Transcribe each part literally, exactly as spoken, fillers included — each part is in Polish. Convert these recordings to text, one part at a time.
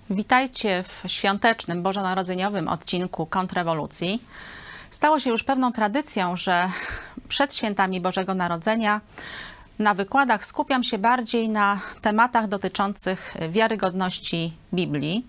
Witajcie w świątecznym, bożonarodzeniowym odcinku Kontrrewolucji. Stało się już pewną tradycją, że przed świętami Bożego Narodzenia na wykładach skupiam się bardziej na tematach dotyczących wiarygodności Biblii.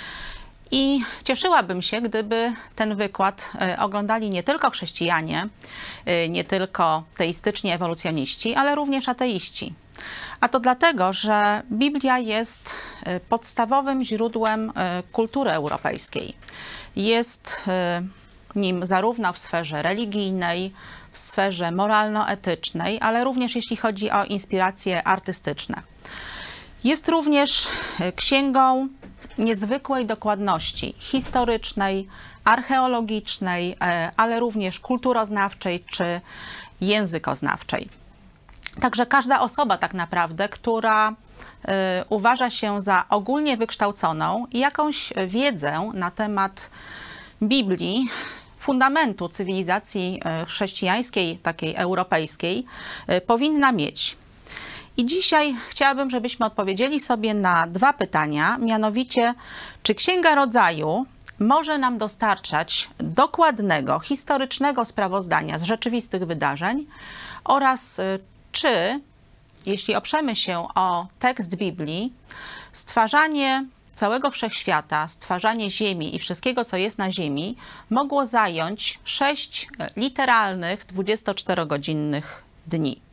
I cieszyłabym się, gdyby ten wykład oglądali nie tylko chrześcijanie, nie tylko teistyczni ewolucjoniści, ale również ateiści. A to dlatego, że Biblia jest podstawowym źródłem kultury europejskiej. Jest nim zarówno w sferze religijnej, w sferze moralno-etycznej, ale również jeśli chodzi o inspiracje artystyczne. Jest również księgą niezwykłej dokładności historycznej, archeologicznej, ale również kulturoznawczej czy językoznawczej. Także każda osoba tak naprawdę, która y, uważa się za ogólnie wykształconą i jakąś wiedzę na temat Biblii, fundamentu cywilizacji chrześcijańskiej, takiej europejskiej, y, powinna mieć. I dzisiaj chciałabym, żebyśmy odpowiedzieli sobie na dwa pytania, mianowicie, czy Księga Rodzaju może nam dostarczać dokładnego, historycznego sprawozdania z rzeczywistych wydarzeń oraz y, czy, jeśli oprzemy się o tekst Biblii, stwarzanie całego wszechświata, stwarzanie Ziemi i wszystkiego, co jest na Ziemi, mogło zająć sześć literalnych, dwudziestoczterogodzinnych dni.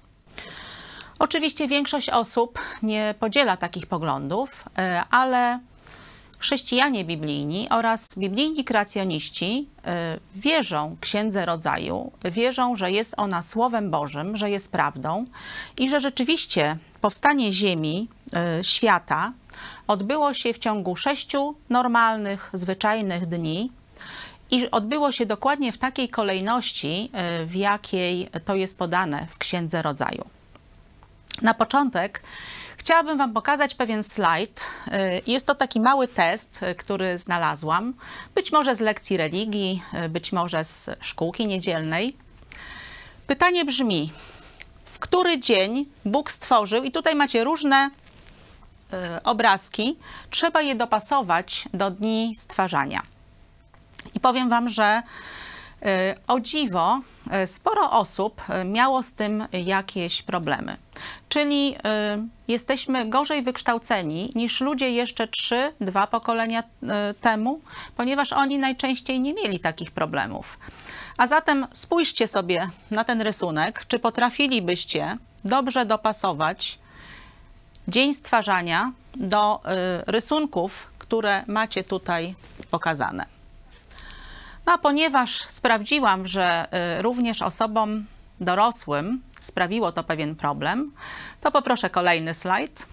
Oczywiście większość osób nie podziela takich poglądów, ale chrześcijanie biblijni oraz biblijni kreacjoniści wierzą Księdze Rodzaju, wierzą, że jest ona Słowem Bożym, że jest prawdą i że rzeczywiście powstanie Ziemi, świata odbyło się w ciągu sześciu normalnych, zwyczajnych dni i odbyło się dokładnie w takiej kolejności, w jakiej to jest podane w Księdze Rodzaju. Na początek chciałabym Wam pokazać pewien slajd. Jest to taki mały test, który znalazłam, być może z lekcji religii, być może z szkółki niedzielnej. Pytanie brzmi, w który dzień Bóg stworzył, i tutaj macie różne y, obrazki, trzeba je dopasować do dni stwarzania. I powiem Wam, że y, o dziwo sporo osób miało z tym jakieś problemy. Czyli y, jesteśmy gorzej wykształceni niż ludzie jeszcze trzy, dwa pokolenia y, temu, ponieważ oni najczęściej nie mieli takich problemów. A zatem spójrzcie sobie na ten rysunek, czy potrafilibyście dobrze dopasować dzień stwarzania do y, rysunków, które macie tutaj pokazane. No a ponieważ sprawdziłam, że y, również osobom dorosłym sprawiło to pewien problem, to poproszę kolejny slajd.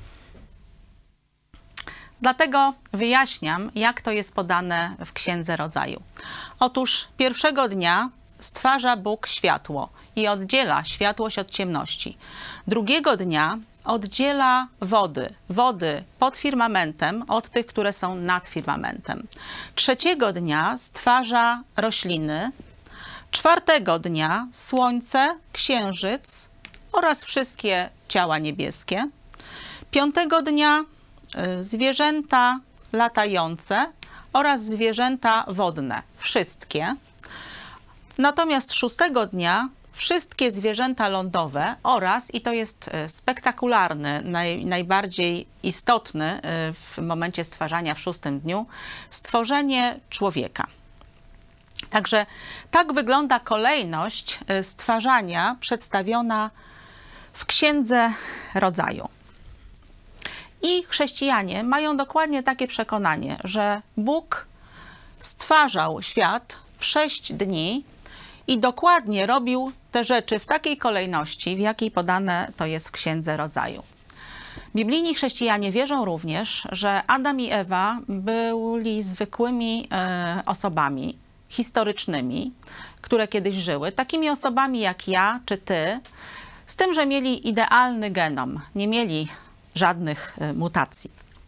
Dlatego wyjaśniam, jak to jest podane w Księdze Rodzaju. Otóż pierwszego dnia stwarza Bóg światło i oddziela światłość od ciemności. Drugiego dnia oddziela wody, wody pod firmamentem od tych, które są nad firmamentem. Trzeciego dnia stwarza rośliny. Czwartego dnia słońce, księżyc oraz wszystkie ciała niebieskie. Piątego dnia y, zwierzęta latające oraz zwierzęta wodne, wszystkie. Natomiast szóstego dnia wszystkie zwierzęta lądowe oraz, i to jest spektakularny, naj, najbardziej istotny w momencie stwarzania w szóstym dniu, stworzenie człowieka. Także tak wygląda kolejność stwarzania przedstawiona w Księdze Rodzaju. I chrześcijanie mają dokładnie takie przekonanie, że Bóg stwarzał świat w sześć dni i dokładnie robił te rzeczy w takiej kolejności, w jakiej podane to jest w Księdze Rodzaju. Biblijni chrześcijanie wierzą również, że Adam i Ewa byli zwykłymi e, osobami historycznymi, które kiedyś żyły, takimi osobami jak ja czy ty, z tym, że mieli idealny genom, nie mieli żadnych e, mutacji.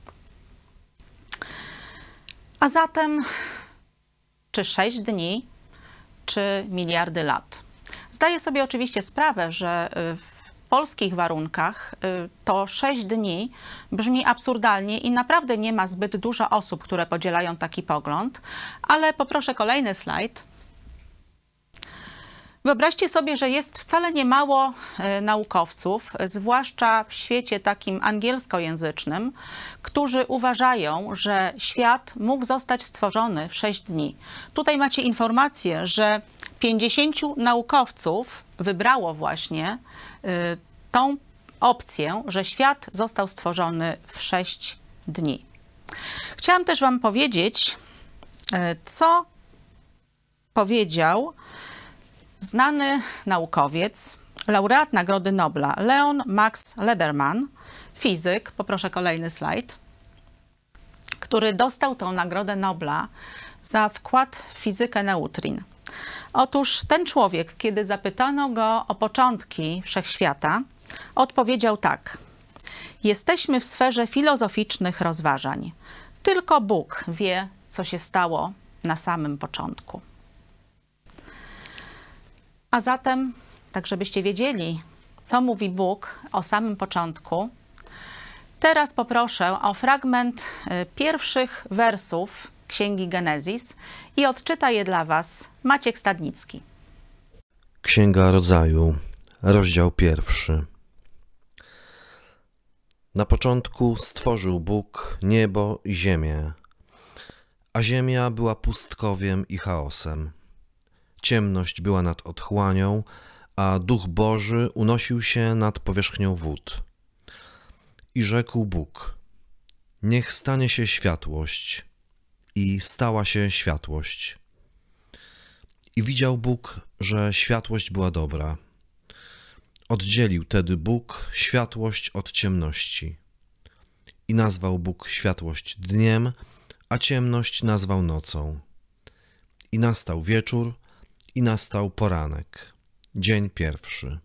A zatem, czy sześć dni, czy miliardy lat? Zdaję sobie oczywiście sprawę, że w polskich warunkach to sześć dni brzmi absurdalnie i naprawdę nie ma zbyt dużo osób, które podzielają taki pogląd, ale poproszę kolejny slajd. Wyobraźcie sobie, że jest wcale nie mało naukowców, zwłaszcza w świecie takim angielskojęzycznym, którzy uważają, że świat mógł zostać stworzony w sześć dni. Tutaj macie informację, że pięćdziesięciu naukowców wybrało właśnie y, tą opcję, że świat został stworzony w sześć dni. Chciałam też wam powiedzieć, y, co powiedział znany naukowiec, laureat Nagrody Nobla Leon Max Lederman, fizyk, poproszę kolejny slajd, który dostał tą Nagrodę Nobla za wkład w fizykę neutrin. Otóż ten człowiek, kiedy zapytano go o początki wszechświata, odpowiedział tak: jesteśmy w sferze filozoficznych rozważań. Tylko Bóg wie, co się stało na samym początku. A zatem, tak żebyście wiedzieli, co mówi Bóg o samym początku, teraz poproszę o fragment pierwszych wersów Księgi Genezis i odczyta je dla was Maciek Stadnicki. Księga Rodzaju, rozdział pierwszy. Na początku stworzył Bóg niebo i ziemię, a ziemia była pustkowiem i chaosem. Ciemność była nad otchłanią, a Duch Boży unosił się nad powierzchnią wód. I rzekł Bóg: niech stanie się światłość. I stała się światłość. I widział Bóg, że światłość była dobra. Oddzielił tedy Bóg światłość od ciemności. I nazwał Bóg światłość dniem, a ciemność nazwał nocą. I nastał wieczór, i nastał poranek, dzień pierwszy.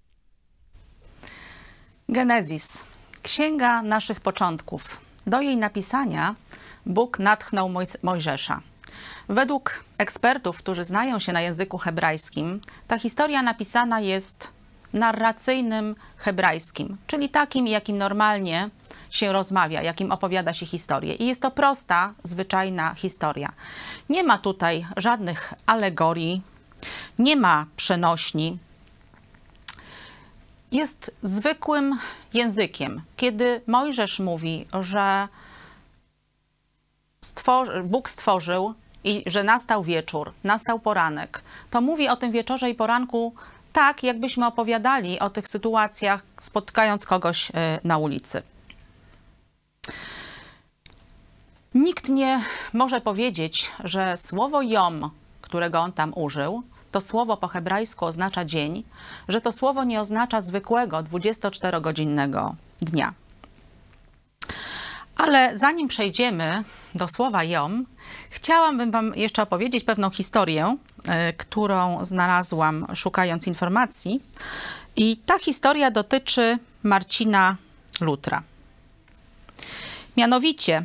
Genezis, księga naszych początków. Do jej napisania Bóg natchnął Mojs- Mojżesza. Według ekspertów, którzy znają się na języku hebrajskim, ta historia napisana jest narracyjnym hebrajskim, czyli takim, jakim normalnie się rozmawia, jakim opowiada się historię. I jest to prosta, zwyczajna historia. Nie ma tutaj żadnych alegorii, nie ma przenośni. Jest zwykłym językiem. Kiedy Mojżesz mówi, że stworzy, Bóg stworzył i że nastał wieczór, nastał poranek, to mówi o tym wieczorze i poranku tak, jakbyśmy opowiadali o tych sytuacjach, spotkając kogoś na ulicy. Nikt nie może powiedzieć, że słowo jom, którego on tam użył, to słowo po hebrajsku oznacza dzień, że to słowo nie oznacza zwykłego dwudziestoczterogodzinnego dnia. Ale zanim przejdziemy do słowa jom, chciałabym wam jeszcze opowiedzieć pewną historię, y, którą znalazłam szukając informacji. I ta historia dotyczy Marcina Lutra. Mianowicie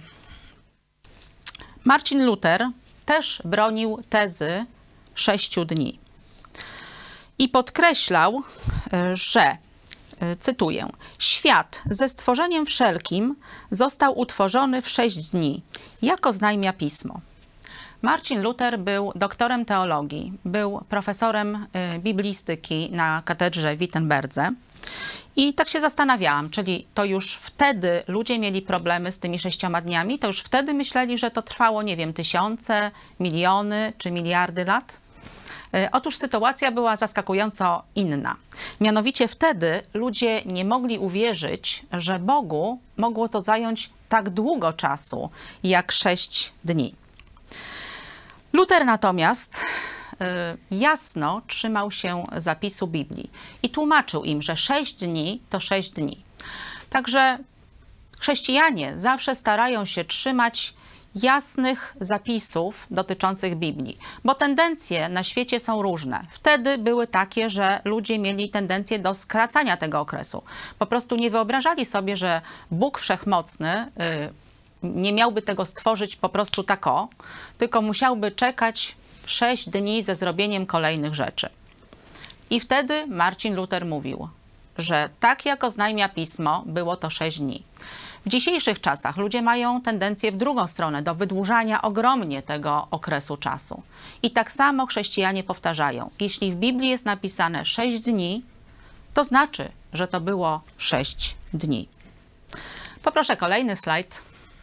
Marcin Luther też bronił tezy sześciu dni. I podkreślał, że, cytuję, świat ze stworzeniem wszelkim został utworzony w sześć dni, jako znajmia pismo. Marcin Luther był doktorem teologii, był profesorem biblistyki na katedrze w Wittenberdze. I tak się zastanawiałam, czyli to już wtedy ludzie mieli problemy z tymi sześcioma dniami, to już wtedy myśleli, że to trwało, nie wiem, tysiące, miliony czy miliardy lat? Otóż sytuacja była zaskakująco inna. Mianowicie wtedy ludzie nie mogli uwierzyć, że Bogu mogło to zająć tak długo czasu, jak sześć dni. Luther natomiast jasno trzymał się zapisu Biblii i tłumaczył im, że sześć dni to sześć dni. Także chrześcijanie zawsze starają się trzymać jasnych zapisów dotyczących Biblii, bo tendencje na świecie są różne. Wtedy były takie, że ludzie mieli tendencję do skracania tego okresu. Po prostu nie wyobrażali sobie, że Bóg Wszechmocny nie miałby tego stworzyć po prostu tak o, tylko musiałby czekać sześć dni ze zrobieniem kolejnych rzeczy. I wtedy Marcin Luther mówił, że tak jak oznajmia Pismo, było to sześć dni. W dzisiejszych czasach ludzie mają tendencję w drugą stronę, do wydłużania ogromnie tego okresu czasu. I tak samo chrześcijanie powtarzają, jeśli w Biblii jest napisane sześć dni, to znaczy, że to było sześć dni. Poproszę kolejny slajd.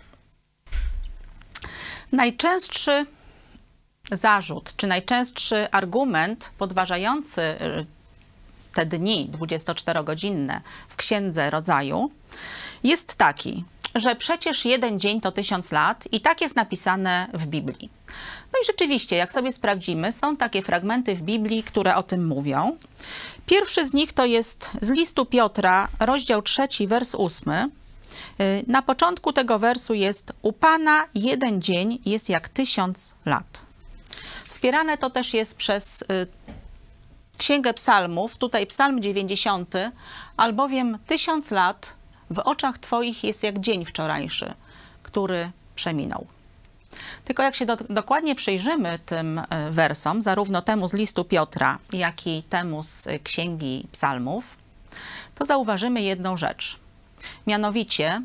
Najczęstszy zarzut, czy najczęstszy argument podważający te dni dwudziestoczterogodzinne w Księdze Rodzaju jest taki, że przecież jeden dzień to tysiąc lat i tak jest napisane w Biblii. No i rzeczywiście, jak sobie sprawdzimy, są takie fragmenty w Biblii, które o tym mówią. Pierwszy z nich to jest z listu Piotra, rozdział trzeci, wers ósmy. Na początku tego wersu jest: u Pana jeden dzień jest jak tysiąc lat. Wspierane to też jest przez Księgę Psalmów, tutaj Psalm dziewięćdziesiąty, albowiem tysiąc lat w oczach Twoich jest jak dzień wczorajszy, który przeminął. Tylko jak się do, dokładnie przyjrzymy tym wersom, zarówno temu z listu Piotra, jak i temu z Księgi Psalmów, to zauważymy jedną rzecz. Mianowicie,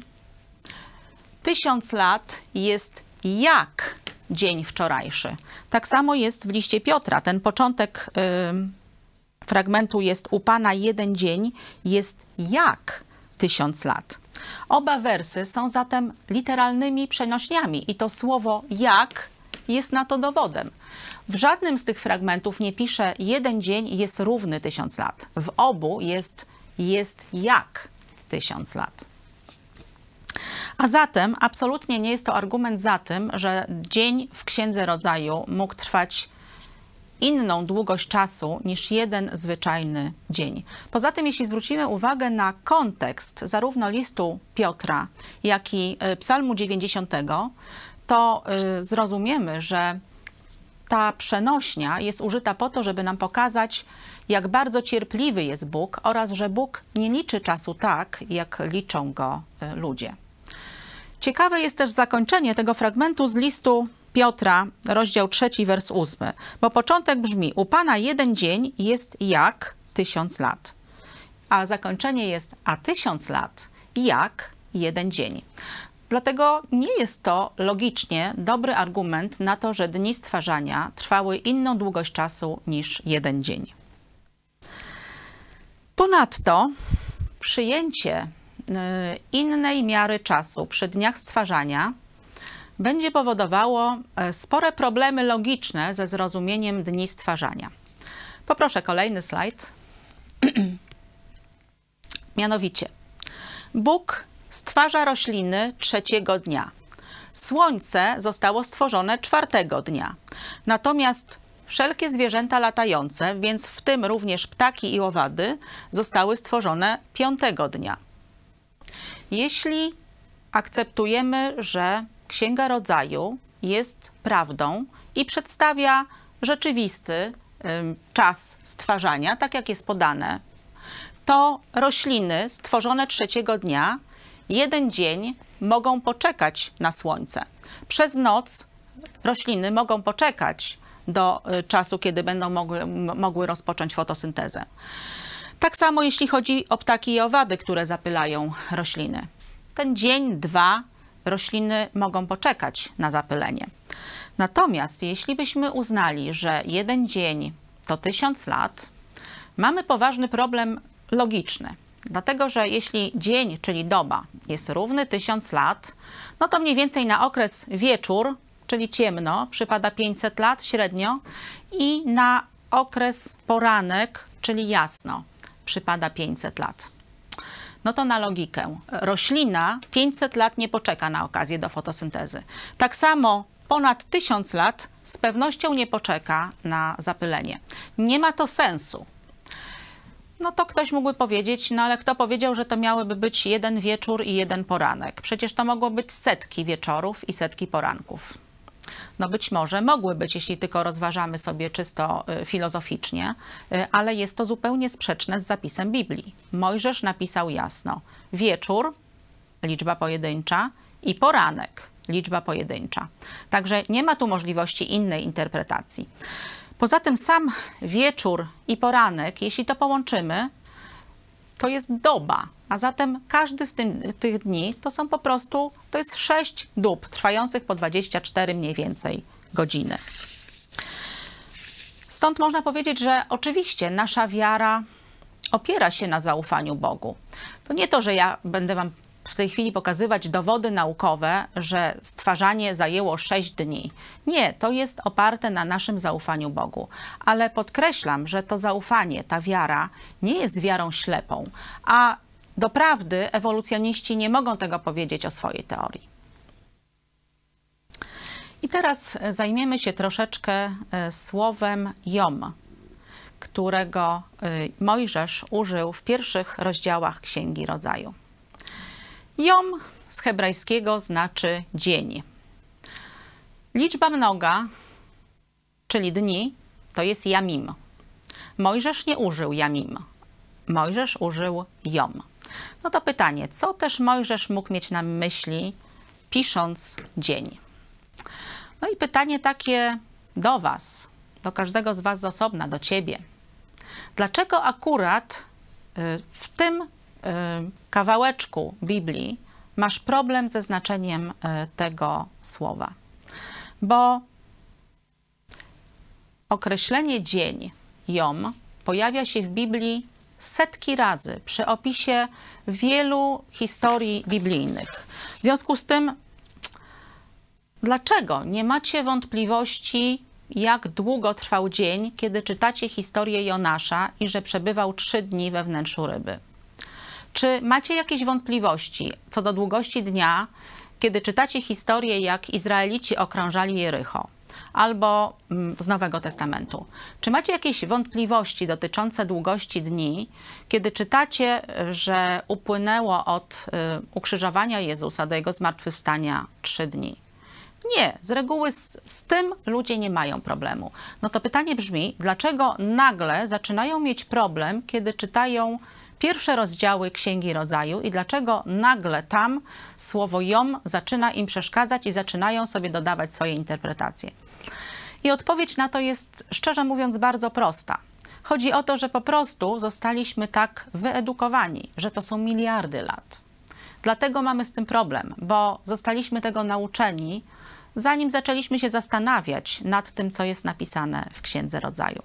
tysiąc lat jest jak dzień wczorajszy. Tak samo jest w liście Piotra. Ten początek y, fragmentu jest: u Pana jeden dzień jest jak tysiąc lat. Oba wersy są zatem literalnymi przenośniami i to słowo jak jest na to dowodem. W żadnym z tych fragmentów nie pisze jeden dzień jest równy tysiąc lat. W obu jest jest jak tysiąc lat. A zatem absolutnie nie jest to argument za tym, że dzień w Księdze Rodzaju mógł trwać inną długość czasu niż jeden zwyczajny dzień. Poza tym, jeśli zwrócimy uwagę na kontekst zarówno listu Piotra, jak i Psalmu dziewięćdziesiątego, to y, zrozumiemy, że ta przenośnia jest użyta po to, żeby nam pokazać, jak bardzo cierpliwy jest Bóg oraz że Bóg nie liczy czasu tak, jak liczą go y, ludzie. Ciekawe jest też zakończenie tego fragmentu z listu Piotra, rozdział trzeci, wers ósmy, bo początek brzmi: u Pana jeden dzień jest jak tysiąc lat, a zakończenie jest: a tysiąc lat jak jeden dzień. Dlatego nie jest to logicznie dobry argument na to, że dni stwarzania trwały inną długość czasu niż jeden dzień. Ponadto przyjęcie innej miary czasu przy dniach stwarzania będzie powodowało spore problemy logiczne ze zrozumieniem dni stwarzania. Poproszę kolejny slajd. Mianowicie, Bóg stwarza rośliny trzeciego dnia. Słońce zostało stworzone czwartego dnia. Natomiast wszelkie zwierzęta latające, więc w tym również ptaki i owady, zostały stworzone piątego dnia. Jeśli akceptujemy, że Księga Rodzaju jest prawdą i przedstawia rzeczywisty y, czas stwarzania, tak jak jest podane, to rośliny stworzone trzeciego dnia jeden dzień mogą poczekać na słońce. Przez noc rośliny mogą poczekać do y, czasu, kiedy będą mogły, mogły rozpocząć fotosyntezę. Tak samo jeśli chodzi o ptaki i owady, które zapylają rośliny. Ten dzień, dwa rośliny mogą poczekać na zapylenie. Natomiast jeśli byśmy uznali, że jeden dzień to tysiąc lat, mamy poważny problem logiczny. Dlatego, że jeśli dzień, czyli doba, jest równy tysiąc lat, no to mniej więcej na okres wieczór, czyli ciemno, przypada pięćset lat średnio i na okres poranek, czyli jasno, przypada pięćset lat. No to na logikę. Roślina pięćset lat nie poczeka na okazję do fotosyntezy. Tak samo ponad tysiąc lat z pewnością nie poczeka na zapylenie. Nie ma to sensu. No to ktoś mógłby powiedzieć, no ale kto powiedział, że to miałyby być jeden wieczór i jeden poranek? Przecież to mogło być setki wieczorów i setki poranków. No być może mogły być, jeśli tylko rozważamy sobie czysto y, filozoficznie, y, ale jest to zupełnie sprzeczne z zapisem Biblii. Mojżesz napisał jasno: wieczór, liczba pojedyncza, i poranek, liczba pojedyncza. Także nie ma tu możliwości innej interpretacji. Poza tym sam wieczór i poranek, jeśli to połączymy, to jest doba, a zatem każdy z tym, tych dni to są po prostu, to jest sześć dób trwających po dwadzieścia cztery mniej więcej godziny. Stąd można powiedzieć, że oczywiście nasza wiara opiera się na zaufaniu Bogu. To nie to, że ja będę wam w tej chwili pokazywać dowody naukowe, że stwarzanie zajęło sześć dni. Nie, to jest oparte na naszym zaufaniu Bogu. Ale podkreślam, że to zaufanie, ta wiara nie jest wiarą ślepą, a doprawdy ewolucjoniści nie mogą tego powiedzieć o swojej teorii. I teraz zajmiemy się troszeczkę słowem Jom, którego Mojżesz użył w pierwszych rozdziałach Księgi Rodzaju. Jom z hebrajskiego znaczy dzień. Liczba mnoga, czyli dni, to jest jamim. Mojżesz nie użył jamim. Mojżesz użył Jom. No to pytanie, co też Mojżesz mógł mieć na myśli, pisząc dzień? No i pytanie takie do was, do każdego z was z osobna, do ciebie. Dlaczego akurat w tym kawałeczku Biblii masz problem ze znaczeniem tego słowa? Bo określenie dzień, Jom, pojawia się w Biblii setki razy przy opisie wielu historii biblijnych. W związku z tym, dlaczego nie macie wątpliwości, jak długo trwał dzień, kiedy czytacie historię Jonasza i że przebywał trzy dni we wnętrzu ryby? Czy macie jakieś wątpliwości co do długości dnia, kiedy czytacie historię, jak Izraelici okrążali Jericho? Albo z Nowego Testamentu. Czy macie jakieś wątpliwości dotyczące długości dni, kiedy czytacie, że upłynęło od y, ukrzyżowania Jezusa do Jego zmartwychwstania trzy dni? Nie, z reguły z, z tym ludzie nie mają problemu. No to pytanie brzmi, dlaczego nagle zaczynają mieć problem, kiedy czytają pierwsze rozdziały Księgi Rodzaju i dlaczego nagle tam słowo Jom zaczyna im przeszkadzać i zaczynają sobie dodawać swoje interpretacje? I odpowiedź na to jest, szczerze mówiąc, bardzo prosta. Chodzi o to, że po prostu zostaliśmy tak wyedukowani, że to są miliardy lat. Dlatego mamy z tym problem, bo zostaliśmy tego nauczeni, zanim zaczęliśmy się zastanawiać nad tym, co jest napisane w Księdze Rodzaju.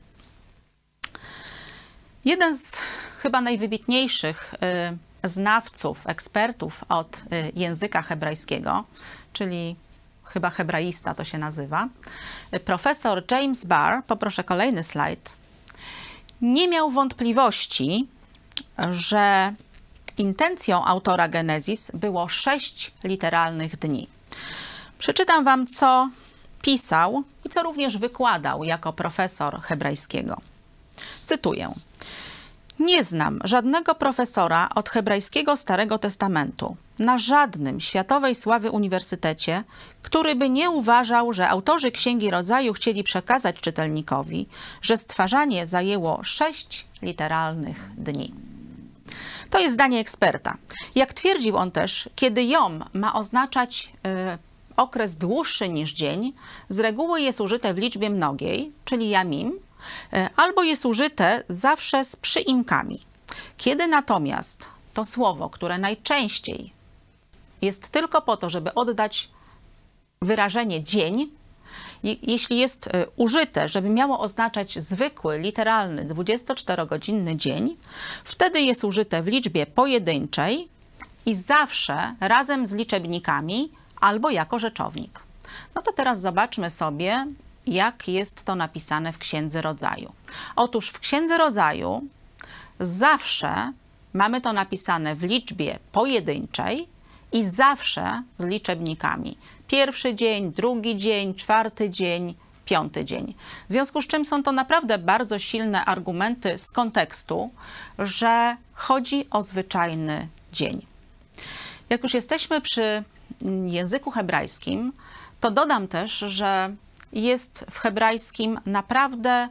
Jeden z chyba najwybitniejszych y, znawców, ekspertów od y, języka hebrajskiego, czyli chyba hebraista to się nazywa, y, profesor James Barr, poproszę kolejny slajd, nie miał wątpliwości, że intencją autora Genezis było sześć literalnych dni. Przeczytam wam, co pisał i co również wykładał jako profesor hebrajskiego. Cytuję. Nie znam żadnego profesora od hebrajskiego Starego Testamentu na żadnym światowej sławy uniwersytecie, który by nie uważał, że autorzy Księgi Rodzaju chcieli przekazać czytelnikowi, że stwarzanie zajęło sześć literalnych dni. To jest zdanie eksperta. Jak twierdził on też, kiedy Jom ma oznaczać y, okres dłuższy niż dzień, z reguły jest użyte w liczbie mnogiej, czyli jamim, albo jest użyte zawsze z przyimkami. Kiedy natomiast to słowo, które najczęściej jest tylko po to, żeby oddać wyrażenie dzień, jeśli jest użyte, żeby miało oznaczać zwykły, literalny, dwudziestoczterogodzinny dzień, wtedy jest użyte w liczbie pojedynczej i zawsze razem z liczebnikami albo jako rzeczownik. No to teraz zobaczmy sobie, jak jest to napisane w Księdze Rodzaju. Otóż w Księdze Rodzaju zawsze mamy to napisane w liczbie pojedynczej i zawsze z liczebnikami. Pierwszy dzień, drugi dzień, czwarty dzień, piąty dzień. W związku z czym są to naprawdę bardzo silne argumenty z kontekstu, że chodzi o zwyczajny dzień. Jak już jesteśmy przy języku hebrajskim, to dodam też, że jest w hebrajskim naprawdę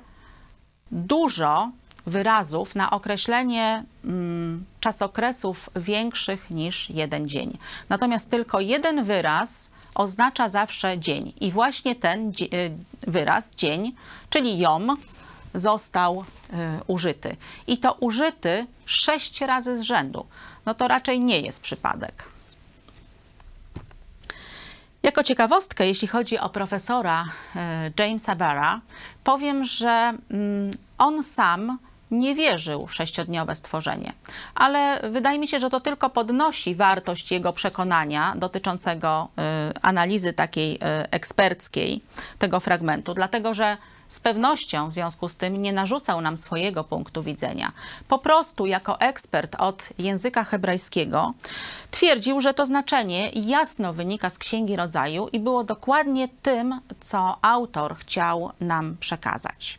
dużo wyrazów na określenie mm, czasokresów większych niż jeden dzień. Natomiast tylko jeden wyraz oznacza zawsze dzień. I właśnie ten wyraz, dzień, czyli Jom, został y, użyty. I to użyty sześć razy z rzędu. No to raczej nie jest przypadek. Jako ciekawostkę, jeśli chodzi o profesora y, Jamesa Barra, powiem, że y, on sam nie wierzył w sześciodniowe stworzenie, ale wydaje mi się, że to tylko podnosi wartość jego przekonania dotyczącego y, analizy takiej y, eksperckiej tego fragmentu, dlatego że z pewnością w związku z tym nie narzucał nam swojego punktu widzenia. Po prostu jako ekspert od języka hebrajskiego twierdził, że to znaczenie jasno wynika z Księgi Rodzaju i było dokładnie tym, co autor chciał nam przekazać.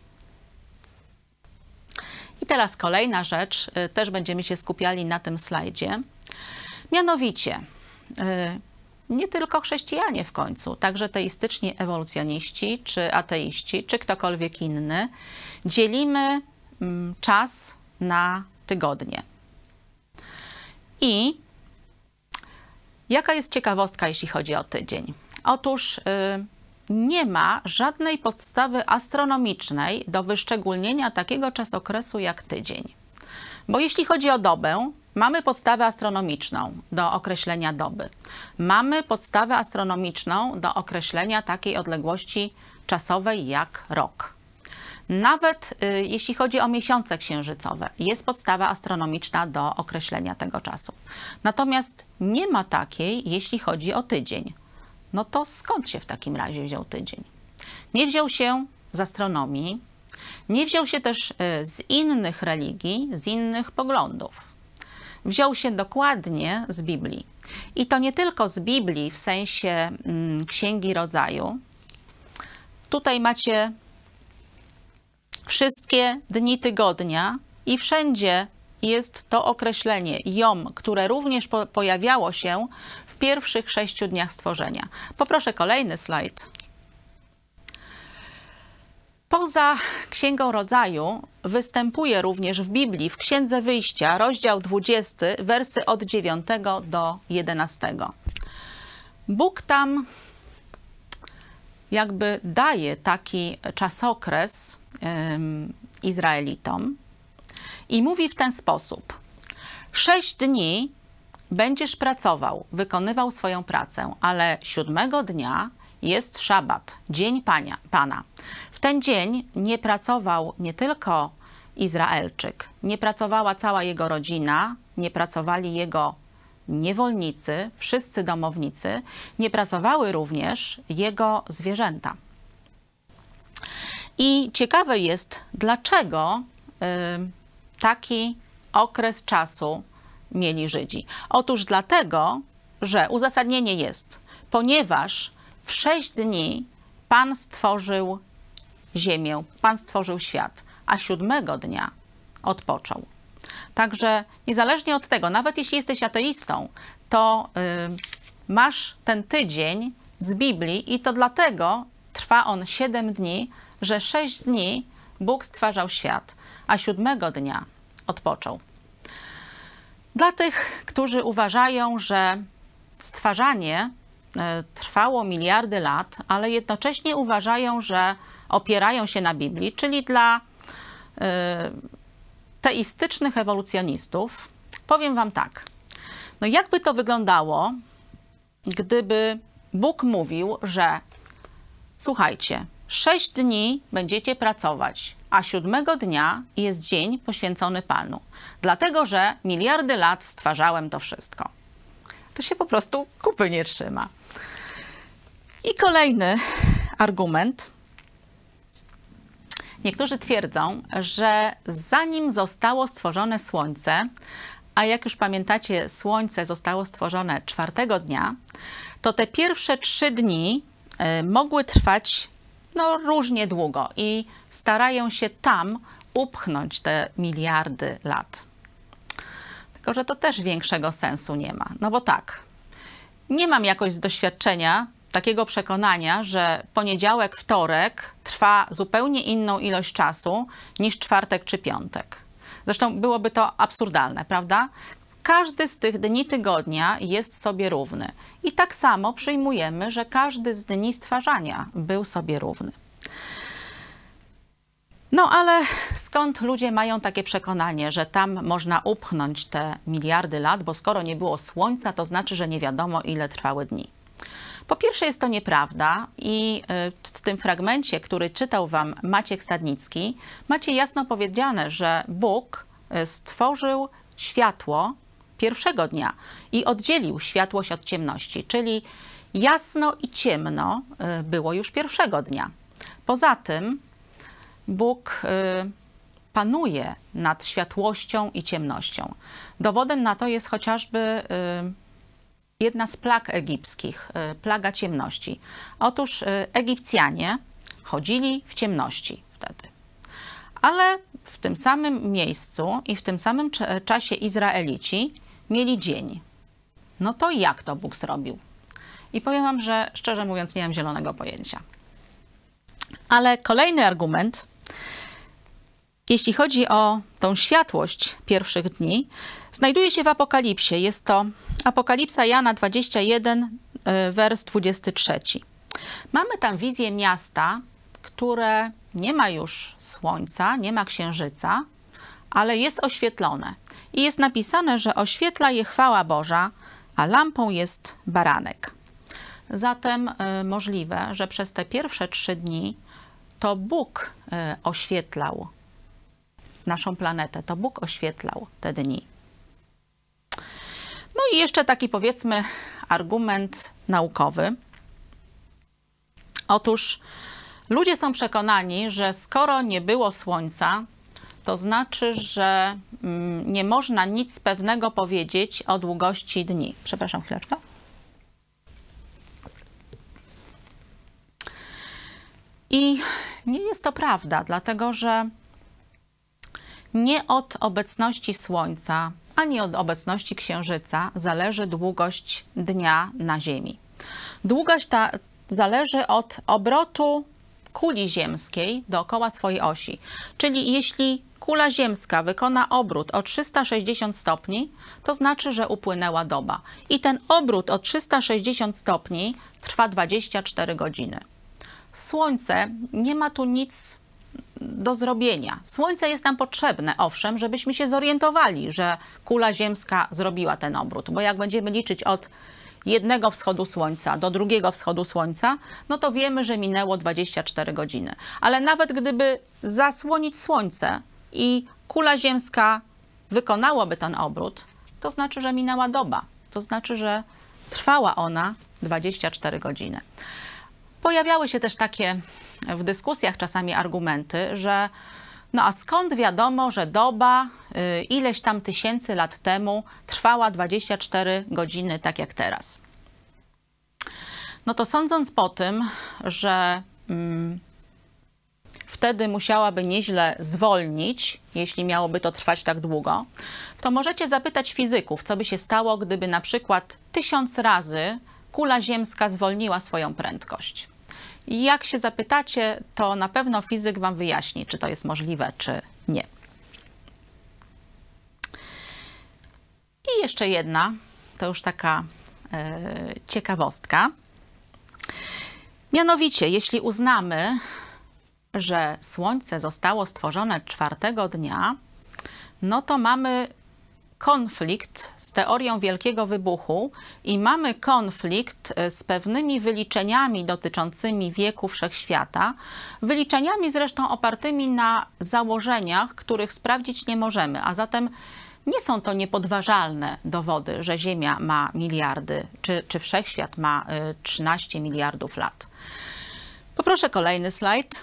I teraz kolejna rzecz, też będziemy się skupiali na tym slajdzie. Mianowicie, nie tylko chrześcijanie w końcu, także teistyczni ewolucjoniści, czy ateiści, czy ktokolwiek inny, dzielimy czas na tygodnie. I jaka jest ciekawostka, jeśli chodzi o tydzień? Otóż nie ma żadnej podstawy astronomicznej do wyszczególnienia takiego czasokresu jak tydzień. Bo jeśli chodzi o dobę, mamy podstawę astronomiczną do określenia doby. Mamy podstawę astronomiczną do określenia takiej odległości czasowej jak rok. Nawet y, jeśli chodzi o miesiące księżycowe, jest podstawa astronomiczna do określenia tego czasu. Natomiast nie ma takiej, jeśli chodzi o tydzień. No to skąd się w takim razie wziął tydzień? Nie wziął się z astronomii, nie wziął się też z innych religii, z innych poglądów. Wziął się dokładnie z Biblii. I to nie tylko z Biblii w sensie mm, Księgi Rodzaju. Tutaj macie wszystkie dni tygodnia i wszędzie jest to określenie jom, które również po pojawiało się w pierwszych sześciu dniach stworzenia. Poproszę kolejny slajd. Poza Księgą Rodzaju występuje również w Biblii, w Księdze Wyjścia, rozdział dwudziesty, wersy od dziewiątego do jedenastego. Bóg tam jakby daje taki czasokres ym, Izraelitom i mówi w ten sposób. Sześć dni będziesz pracował, wykonywał swoją pracę, ale siódmego dnia jest szabat, dzień Pania, Pana. W ten dzień nie pracował nie tylko Izraelczyk, nie pracowała cała jego rodzina, nie pracowali jego niewolnicy, wszyscy domownicy, nie pracowały również jego zwierzęta. I ciekawe jest, dlaczego y, taki okres czasu mieli Żydzi. Otóż dlatego, że uzasadnienie jest, ponieważ w sześć dni Pan stworzył ziemię, Pan stworzył świat, a siódmego dnia odpoczął. Także niezależnie od tego, nawet jeśli jesteś ateistą, to y, masz ten tydzień z Biblii i to dlatego trwa on siedem dni, że sześć dni Bóg stwarzał świat, a siódmego dnia odpoczął. Dla tych, którzy uważają, że stwarzanie y, trwało miliardy lat, ale jednocześnie uważają, że opierają się na Biblii, czyli dla y, teistycznych ewolucjonistów, powiem wam tak. No jakby to wyglądało, gdyby Bóg mówił, że słuchajcie, sześć dni będziecie pracować, a siódmego dnia jest dzień poświęcony Panu, dlatego że miliardy lat stwarzałem to wszystko. To się po prostu kupy nie trzyma. I kolejny argument. Niektórzy twierdzą, że zanim zostało stworzone Słońce, a jak już pamiętacie, Słońce zostało stworzone czwartego dnia, to te pierwsze trzy dni y, mogły trwać no, różnie długo i starają się tam upchnąć te miliardy lat. Tylko że to też większego sensu nie ma. No bo tak, nie mam jakoś z doświadczenia takiego przekonania, że poniedziałek, wtorek trwa zupełnie inną ilość czasu niż czwartek czy piątek. Zresztą byłoby to absurdalne, prawda? Każdy z tych dni tygodnia jest sobie równy. I tak samo przyjmujemy, że każdy z dni stwarzania był sobie równy. No ale skąd ludzie mają takie przekonanie, że tam można upchnąć te miliardy lat, bo skoro nie było słońca, to znaczy, że nie wiadomo, ile trwały dni. Po pierwsze, jest to nieprawda i w tym fragmencie, który czytał wam Maciek Stadnicki, macie jasno powiedziane, że Bóg stworzył światło pierwszego dnia i oddzielił światłość od ciemności, czyli jasno i ciemno było już pierwszego dnia. Poza tym Bóg panuje nad światłością i ciemnością. Dowodem na to jest chociażby jedna z plag egipskich, plaga ciemności. Otóż Egipcjanie chodzili w ciemności wtedy. Ale w tym samym miejscu i w tym samym czasie Izraelici mieli dzień. No to jak to Bóg zrobił? I powiem wam, że szczerze mówiąc nie mam zielonego pojęcia. Ale kolejny argument, jeśli chodzi o tą światłość pierwszych dni, znajduje się w Apokalipsie. Jest to Apokalipsa Jana dwadzieścia jeden, wers dwudziesty trzeci. Mamy tam wizję miasta, które nie ma już słońca, nie ma księżyca, ale jest oświetlone. I jest napisane, że oświetla je chwała Boża, a lampą jest baranek. Zatem y, możliwe, że przez te pierwsze trzy dni to Bóg y, oświetlał naszą planetę, to Bóg oświetlał te dni. No i jeszcze taki, powiedzmy, argument naukowy. Otóż ludzie są przekonani, że skoro nie było słońca, to znaczy, że mm, nie można nic pewnego powiedzieć o długości dni. Przepraszam chwileczkę. I nie jest to prawda, dlatego że nie od obecności słońca, ani od obecności księżyca zależy długość dnia na Ziemi. Długość ta zależy od obrotu kuli ziemskiej dookoła swojej osi. Czyli jeśli kula ziemska wykona obrót o trzysta sześćdziesiąt stopni, to znaczy, że upłynęła doba. I ten obrót o trzysta sześćdziesiąt stopni trwa dwadzieścia cztery godziny. Słońce nie ma tu nic do zrobienia. Słońce jest nam potrzebne, owszem, żebyśmy się zorientowali, że kula ziemska zrobiła ten obrót, bo jak będziemy liczyć od jednego wschodu słońca do drugiego wschodu słońca, no to wiemy, że minęło dwadzieścia cztery godziny. Ale nawet gdyby zasłonić słońce i kula ziemska wykonałaby ten obrót, to znaczy, że minęła doba. To znaczy, że trwała ona dwadzieścia cztery godziny. Pojawiały się też takie w dyskusjach czasami argumenty, że no a skąd wiadomo, że doba y, ileś tam tysięcy lat temu trwała dwadzieścia cztery godziny, tak jak teraz. No to sądząc po tym, że mm, wtedy musiałaby nieźle zwolnić, jeśli miałoby to trwać tak długo, to możecie zapytać fizyków, co by się stało, gdyby na przykład tysiąc razy kula ziemska zwolniła swoją prędkość. I jak się zapytacie, to na pewno fizyk wam wyjaśni, czy to jest możliwe, czy nie. I jeszcze jedna, to już taka e, ciekawostka. Mianowicie, jeśli uznamy, że Słońce zostało stworzone czwartego dnia, no to mamy konflikt z teorią Wielkiego Wybuchu i mamy konflikt z pewnymi wyliczeniami dotyczącymi wieku wszechświata, wyliczeniami zresztą opartymi na założeniach, których sprawdzić nie możemy, a zatem nie są to niepodważalne dowody, że Ziemia ma miliardy, czy, czy wszechświat ma trzynaście miliardów lat. Poproszę kolejny slajd.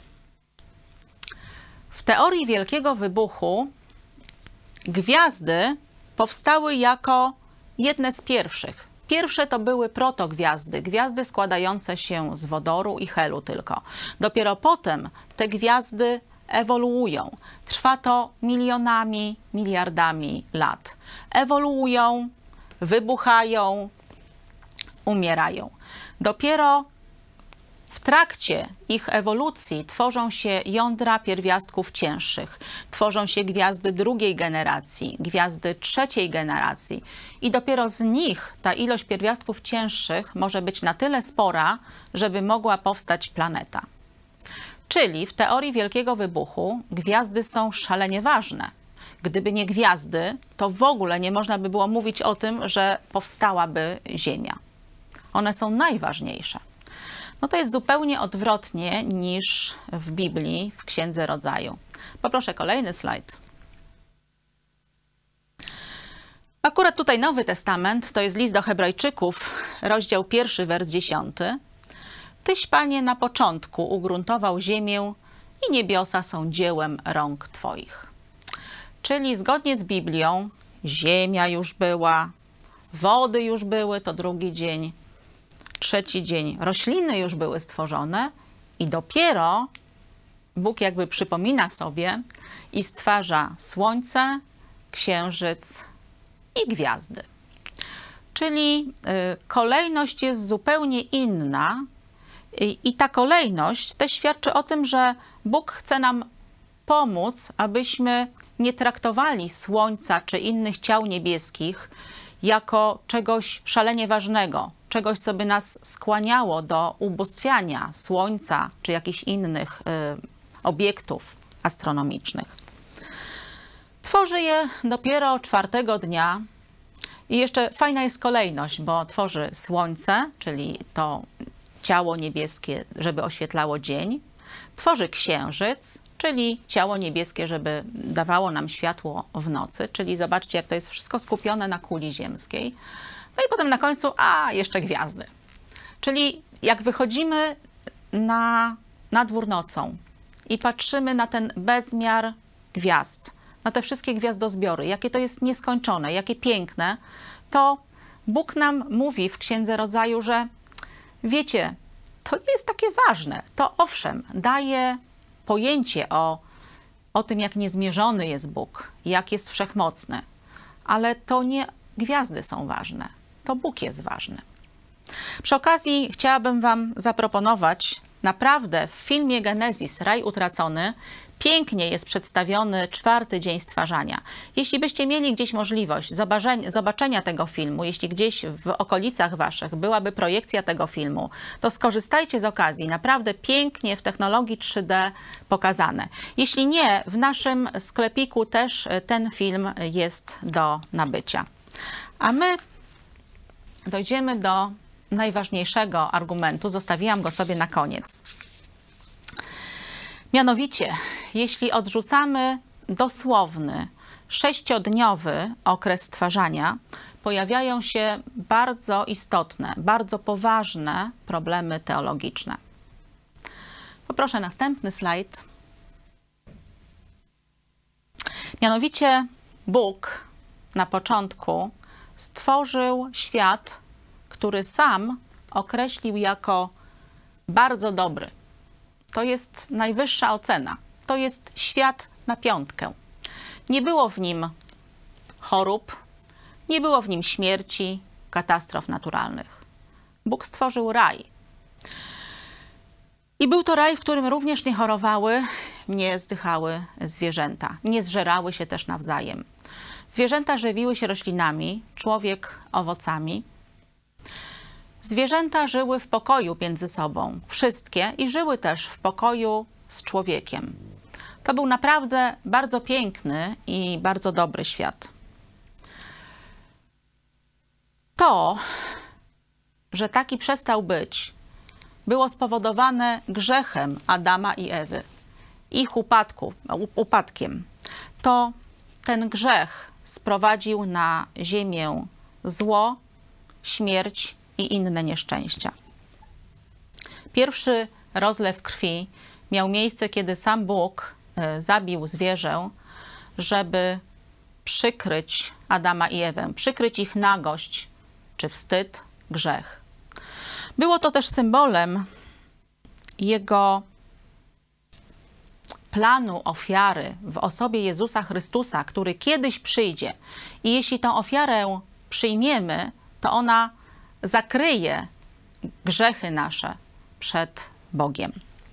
W teorii Wielkiego Wybuchu gwiazdy powstały jako jedne z pierwszych. Pierwsze to były protogwiazdy, gwiazdy składające się z wodoru i helu tylko. Dopiero potem te gwiazdy ewoluują. Trwa to milionami, miliardami lat. Ewoluują, wybuchają, umierają. Dopiero w trakcie ich ewolucji tworzą się jądra pierwiastków cięższych, tworzą się gwiazdy drugiej generacji, gwiazdy trzeciej generacji i dopiero z nich ta ilość pierwiastków cięższych może być na tyle spora, żeby mogła powstać planeta. Czyli w teorii Wielkiego Wybuchu gwiazdy są szalenie ważne. Gdyby nie gwiazdy, to w ogóle nie można by było mówić o tym, że powstałaby Ziemia. One są najważniejsze. No to jest zupełnie odwrotnie niż w Biblii, w Księdze Rodzaju. Poproszę kolejny slajd. Akurat tutaj Nowy Testament, to jest list do Hebrajczyków, rozdział pierwszy, wers dziesiąty. Tyś, Panie, na początku ugruntował ziemię i niebiosa są dziełem rąk Twoich. Czyli zgodnie z Biblią ziemia już była, wody już były, to drugi dzień, trzeci dzień rośliny już były stworzone i dopiero Bóg jakby przypomina sobie i stwarza słońce, księżyc i gwiazdy. Czyli y, kolejność jest zupełnie inna i, i ta kolejność też świadczy o tym, że Bóg chce nam pomóc, abyśmy nie traktowali słońca czy innych ciał niebieskich jako czegoś szalenie ważnego, czegoś, co by nas skłaniało do ubóstwiania słońca czy jakichś innych y, obiektów astronomicznych. Tworzy je dopiero czwartego dnia i jeszcze fajna jest kolejność, bo tworzy słońce, czyli to ciało niebieskie, żeby oświetlało dzień. Tworzy księżyc, czyli ciało niebieskie, żeby dawało nam światło w nocy. Czyli zobaczcie, jak to jest wszystko skupione na kuli ziemskiej. No i potem na końcu, a jeszcze gwiazdy. Czyli jak wychodzimy na, na dwór nocą i patrzymy na ten bezmiar gwiazd, na te wszystkie gwiazdozbiory, jakie to jest nieskończone, jakie piękne, to Bóg nam mówi w Księdze Rodzaju, że wiecie, to nie jest takie ważne. To owszem, daje pojęcie o, o tym, jak niezmierzony jest Bóg, jak jest wszechmocny, ale to nie gwiazdy są ważne, to Bóg jest ważny. Przy okazji chciałabym Wam zaproponować, naprawdę w filmie Genezis, Raj Utracony, pięknie jest przedstawiony czwarty dzień stwarzania. Jeśli byście mieli gdzieś możliwość zobaczenia tego filmu, jeśli gdzieś w okolicach Waszych byłaby projekcja tego filmu, to skorzystajcie z okazji. Naprawdę pięknie w technologii trzy D pokazane. Jeśli nie, w naszym sklepiku też ten film jest do nabycia. A my dojdziemy do najważniejszego argumentu. Zostawiłam go sobie na koniec. Mianowicie, jeśli odrzucamy dosłowny, sześciodniowy okres stwarzania, pojawiają się bardzo istotne, bardzo poważne problemy teologiczne. Poproszę następny slajd. Mianowicie Bóg na początku stworzył świat, który sam określił jako bardzo dobry. To jest najwyższa ocena. To jest świat na piątkę. Nie było w nim chorób, nie było w nim śmierci, katastrof naturalnych. Bóg stworzył raj. I był to raj, w którym również nie chorowały, nie zdychały zwierzęta. Nie zżerały się też nawzajem. Zwierzęta żywiły się roślinami, człowiek owocami. Zwierzęta żyły w pokoju między sobą, wszystkie, i żyły też w pokoju z człowiekiem. To był naprawdę bardzo piękny i bardzo dobry świat. To, że taki przestał być, było spowodowane grzechem Adama i Ewy, ich upadku, upadkiem. To ten grzech sprowadził na ziemię zło, śmierć i inne nieszczęścia. Pierwszy rozlew krwi miał miejsce, kiedy sam Bóg zabił zwierzę, żeby przykryć Adama i Ewę, przykryć ich nagość, czy wstyd, grzech. Było to też symbolem Jego planu ofiary w osobie Jezusa Chrystusa, który kiedyś przyjdzie. I jeśli tę ofiarę przyjmiemy, to ona zakryje grzechy nasze przed Bogiem.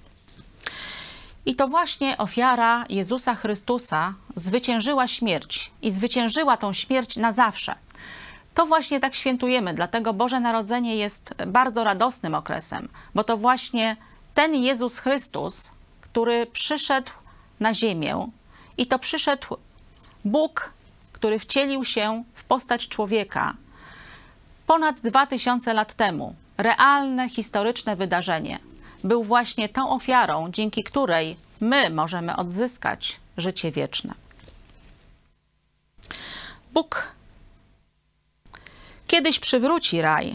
I to właśnie ofiara Jezusa Chrystusa zwyciężyła śmierć i zwyciężyła tą śmierć na zawsze. To właśnie tak świętujemy, dlatego Boże Narodzenie jest bardzo radosnym okresem, bo to właśnie ten Jezus Chrystus, który przyszedł na ziemię i to przyszedł Bóg, który wcielił się w postać człowieka ponad dwa tysiące lat temu. Realne, historyczne wydarzenie. Był właśnie tą ofiarą, dzięki której my możemy odzyskać życie wieczne. Bóg kiedyś przywróci raj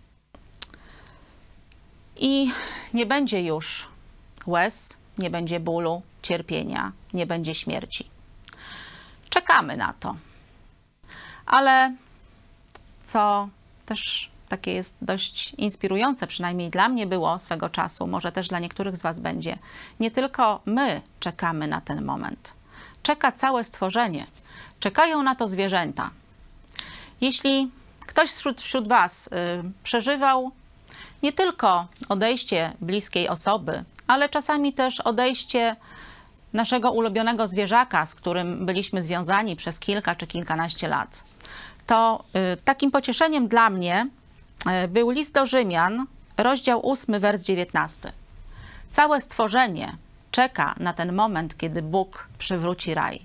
i nie będzie już łez, nie będzie bólu, cierpienia, nie będzie śmierci. Czekamy na to. Ale co też takie jest dość inspirujące, przynajmniej dla mnie było swego czasu, może też dla niektórych z was będzie. Nie tylko my czekamy na ten moment. Czeka całe stworzenie. Czekają na to zwierzęta. Jeśli ktoś wśród, wśród was y, przeżywał nie tylko odejście bliskiej osoby, ale czasami też odejście naszego ulubionego zwierzaka, z którym byliśmy związani przez kilka czy kilkanaście lat, to y, takim pocieszeniem dla mnie y, był list do Rzymian, rozdział ósmy, wers dziewiętnasty. Całe stworzenie czeka na ten moment, kiedy Bóg przywróci raj.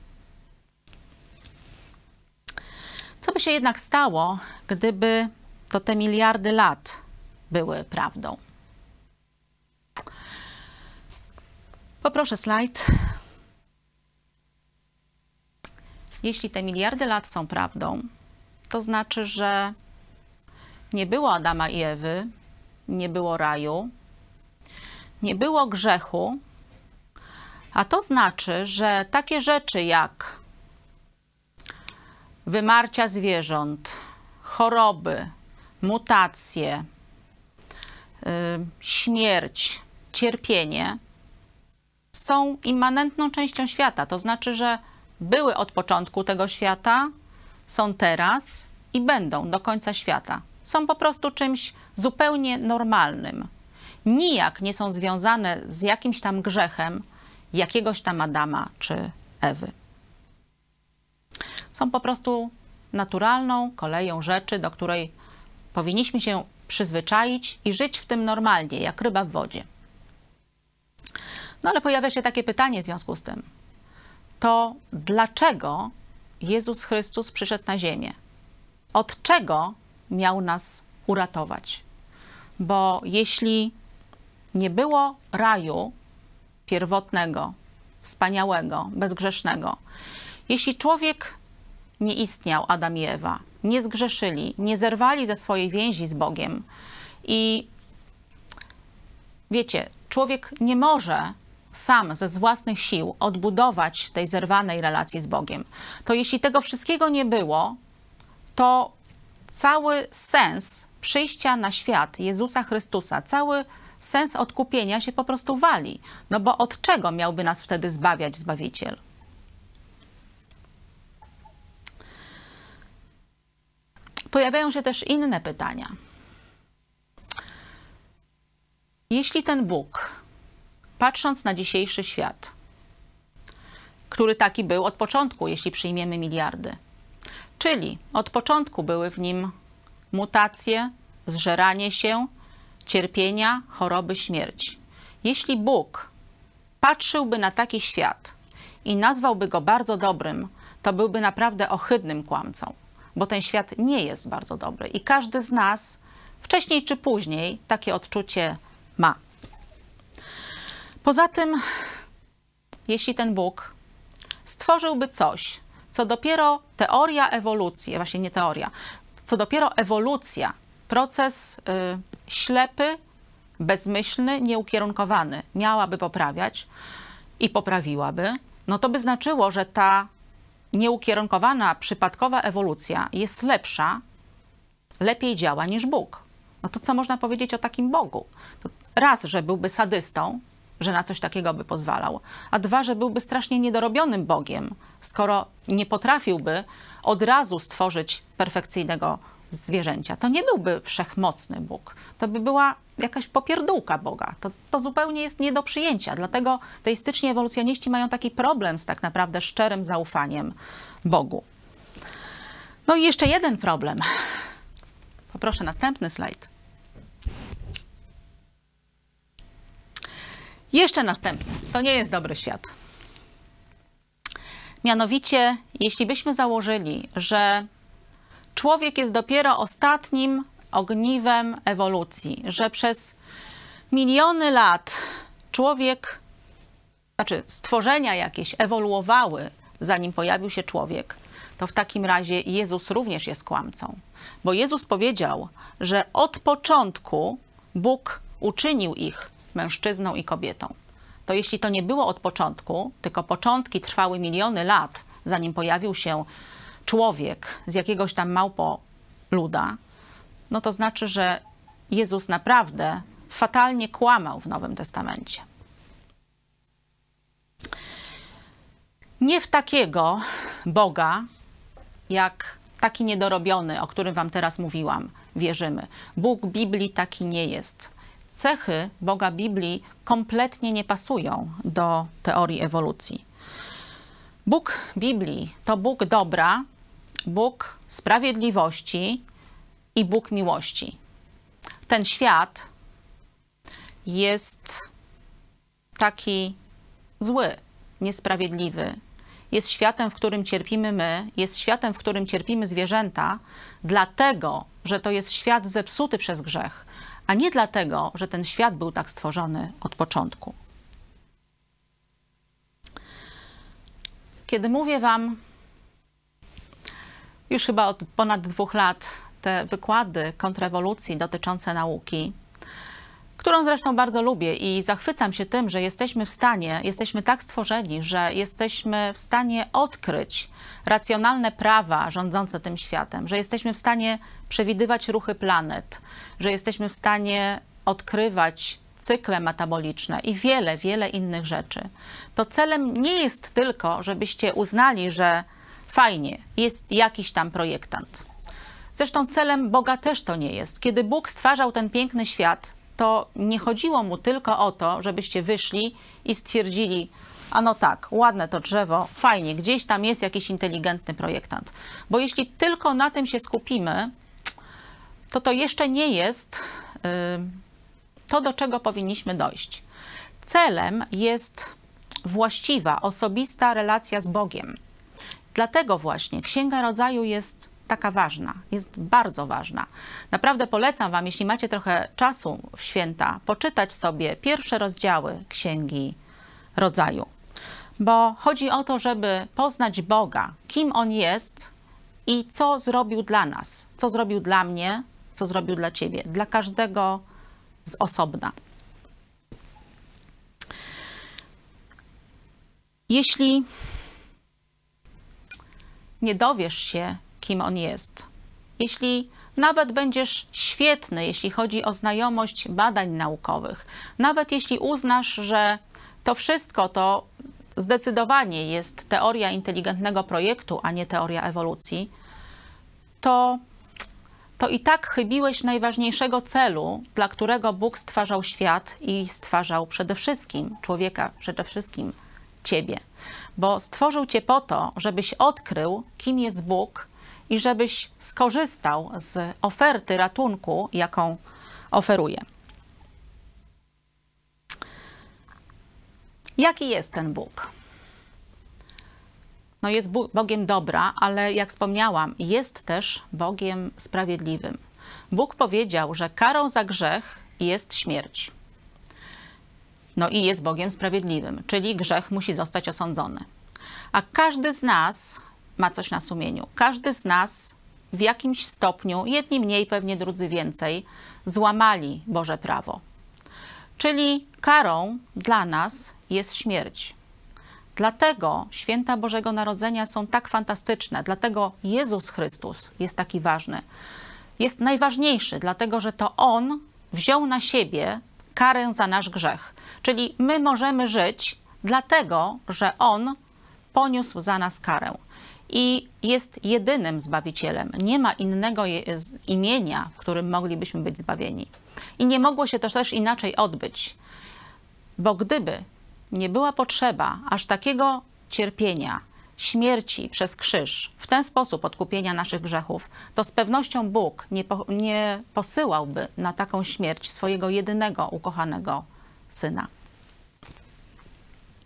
Co by się jednak stało, gdyby to te miliardy lat były prawdą? Poproszę slajd. Jeśli te miliardy lat są prawdą, to znaczy, że nie było Adama i Ewy, nie było raju, nie było grzechu, a to znaczy, że takie rzeczy jak wymarcia zwierząt, choroby, mutacje, yy, śmierć, cierpienie są immanentną częścią świata. To znaczy, że były od początku tego świata, są teraz i będą do końca świata. Są po prostu czymś zupełnie normalnym. Nijak nie są związane z jakimś tam grzechem jakiegoś tam Adama czy Ewy. Są po prostu naturalną koleją rzeczy, do której powinniśmy się przyzwyczaić i żyć w tym normalnie, jak ryba w wodzie. No ale pojawia się takie pytanie w związku z tym. To dlaczego Jezus Chrystus przyszedł na ziemię? Od czego miał nas uratować? Bo jeśli nie było raju pierwotnego, wspaniałego, bezgrzesznego, jeśli człowiek nie istniał, Adam i Ewa, nie zgrzeszyli, nie zerwali ze swojej więzi z Bogiem i wiecie, człowiek nie może sam ze z własnych sił odbudować tej zerwanej relacji z Bogiem, to jeśli tego wszystkiego nie było, to cały sens przyjścia na świat Jezusa Chrystusa, cały sens odkupienia się po prostu wali. No bo od czego miałby nas wtedy zbawiać Zbawiciel? Pojawiają się też inne pytania. Jeśli ten Bóg, patrząc na dzisiejszy świat, który taki był od początku, jeśli przyjmiemy miliardy, czyli od początku były w nim mutacje, zżeranie się, cierpienia, choroby, śmierć. Jeśli Bóg patrzyłby na taki świat i nazwałby go bardzo dobrym, to byłby naprawdę ohydnym kłamcą, bo ten świat nie jest bardzo dobry i każdy z nas wcześniej czy później takie odczucie ma. Poza tym, jeśli ten Bóg stworzyłby coś, co dopiero teoria ewolucji, właśnie nie teoria, co dopiero ewolucja, proces y, ślepy, bezmyślny, nieukierunkowany miałaby poprawiać i poprawiłaby, no to by znaczyło, że ta nieukierunkowana, przypadkowa ewolucja jest lepsza, lepiej działa niż Bóg. No to co można powiedzieć o takim Bogu? To raz, że byłby sadystą, że na coś takiego by pozwalał, a dwa, że byłby strasznie niedorobionym Bogiem, skoro nie potrafiłby od razu stworzyć perfekcyjnego zwierzęcia. To nie byłby wszechmocny Bóg. To by była jakaś popierdółka Boga. To, to zupełnie jest nie do przyjęcia. Dlatego teistyczni ewolucjoniści mają taki problem z tak naprawdę szczerym zaufaniem Bogu. No i jeszcze jeden problem. Poproszę następny slajd. Jeszcze następny. To to nie jest dobry świat. Mianowicie, jeśli byśmy założyli, że człowiek jest dopiero ostatnim ogniwem ewolucji, że przez miliony lat człowiek, znaczy stworzenia jakieś ewoluowały, zanim pojawił się człowiek, to w takim razie Jezus również jest kłamcą. Bo Jezus powiedział, że od początku Bóg uczynił ich mężczyzną i kobietą. To jeśli to nie było od początku, tylko początki trwały miliony lat, zanim pojawił się człowiek z jakiegoś tam małpoluda, no to znaczy, że Jezus naprawdę fatalnie kłamał w Nowym Testamencie. Nie w takiego Boga, jak taki niedorobiony, o którym wam teraz mówiłam, wierzymy. Bóg Biblii taki nie jest. Cechy Boga Biblii kompletnie nie pasują do teorii ewolucji. Bóg Biblii to Bóg dobra, Bóg sprawiedliwości i Bóg miłości. Ten świat jest taki zły, niesprawiedliwy. Jest światem, w którym cierpimy my, jest światem, w którym cierpimy zwierzęta, dlatego, że to jest świat zepsuty przez grzech, a nie dlatego, że ten świat był tak stworzony od początku. Kiedy mówię wam już chyba od ponad dwóch lat te wykłady kontrrewolucji dotyczące nauki, którą zresztą bardzo lubię i zachwycam się tym, że jesteśmy w stanie, jesteśmy tak stworzeni, że jesteśmy w stanie odkryć racjonalne prawa rządzące tym światem, że jesteśmy w stanie przewidywać ruchy planet, że jesteśmy w stanie odkrywać cykle metaboliczne i wiele, wiele innych rzeczy. To celem nie jest tylko, żebyście uznali, że fajnie, jest jakiś tam projektant. Zresztą celem Boga też to nie jest. Kiedy Bóg stwarzał ten piękny świat, to nie chodziło mu tylko o to, żebyście wyszli i stwierdzili, a no tak, ładne to drzewo, fajnie, gdzieś tam jest jakiś inteligentny projektant. Bo jeśli tylko na tym się skupimy, to to jeszcze nie jest yy, to, do czego powinniśmy dojść. Celem jest właściwa, osobista relacja z Bogiem. Dlatego właśnie Księga Rodzaju jest taka ważna, jest bardzo ważna. Naprawdę polecam wam, jeśli macie trochę czasu w święta, poczytać sobie pierwsze rozdziały Księgi Rodzaju. Bo chodzi o to, żeby poznać Boga, kim On jest i co zrobił dla nas, co zrobił dla mnie, co zrobił dla ciebie, dla każdego z osobna. Jeśli nie dowiesz się, kim On jest, jeśli nawet będziesz świetny, jeśli chodzi o znajomość badań naukowych, nawet jeśli uznasz, że to wszystko to zdecydowanie jest teoria inteligentnego projektu, a nie teoria ewolucji, to, to i tak chybiłeś najważniejszego celu, dla którego Bóg stwarzał świat i stwarzał przede wszystkim człowieka, przede wszystkim ciebie. Bo stworzył cię po to, żebyś odkrył, kim jest Bóg i żebyś skorzystał z oferty ratunku, jaką oferuje. Jaki jest ten Bóg? No jest Bogiem dobra, ale jak wspomniałam, jest też Bogiem sprawiedliwym. Bóg powiedział, że karą za grzech jest śmierć. No i jest Bogiem sprawiedliwym, czyli grzech musi zostać osądzony. A każdy z nas ma coś na sumieniu. Każdy z nas w jakimś stopniu, jedni mniej, pewnie drudzy więcej, złamali Boże prawo. Czyli karą dla nas jest śmierć. Dlatego święta Bożego Narodzenia są tak fantastyczne, dlatego Jezus Chrystus jest taki ważny. Jest najważniejszy, dlatego że to On wziął na siebie karę za nasz grzech. Czyli my możemy żyć dlatego, że On poniósł za nas karę. I jest jedynym Zbawicielem. Nie ma innego imienia, w którym moglibyśmy być zbawieni. I nie mogło się to też inaczej odbyć. Bo gdyby nie była potrzeba aż takiego cierpienia, śmierci przez krzyż, w ten sposób odkupienia naszych grzechów, to z pewnością Bóg nie, po, nie posyłałby na taką śmierć swojego jedynego ukochanego Syna.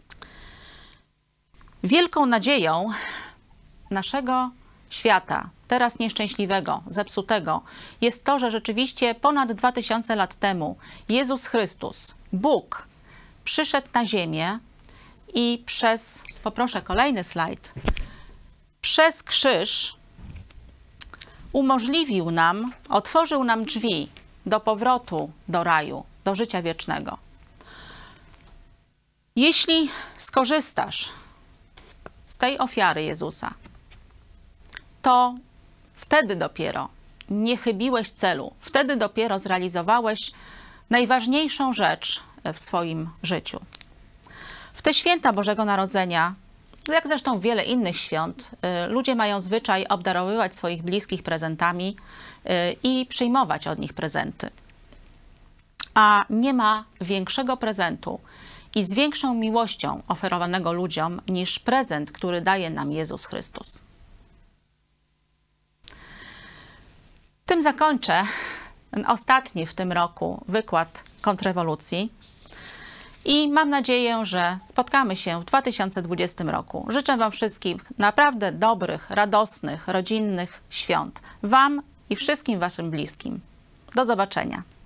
Wielką nadzieją naszego świata, teraz nieszczęśliwego, zepsutego, jest to, że rzeczywiście ponad dwa tysiące lat temu Jezus Chrystus, Bóg, przyszedł na ziemię i przez, poproszę kolejny slajd, przez krzyż umożliwił nam, otworzył nam drzwi do powrotu do raju, do życia wiecznego. Jeśli skorzystasz z tej ofiary Jezusa, to wtedy dopiero nie chybiłeś celu, wtedy dopiero zrealizowałeś najważniejszą rzecz w swoim życiu. W te święta Bożego Narodzenia, jak zresztą wiele innych świąt, ludzie mają zwyczaj obdarowywać swoich bliskich prezentami i przyjmować od nich prezenty. A nie ma większego prezentu i z większą miłością oferowanego ludziom niż prezent, który daje nam Jezus Chrystus. Tym zakończę ten ostatni w tym roku wykład kontrrewolucji i mam nadzieję, że spotkamy się w dwa tysiące dwudziestym roku. Życzę Wam wszystkim naprawdę dobrych, radosnych, rodzinnych świąt. Wam i wszystkim Waszym bliskim. Do zobaczenia.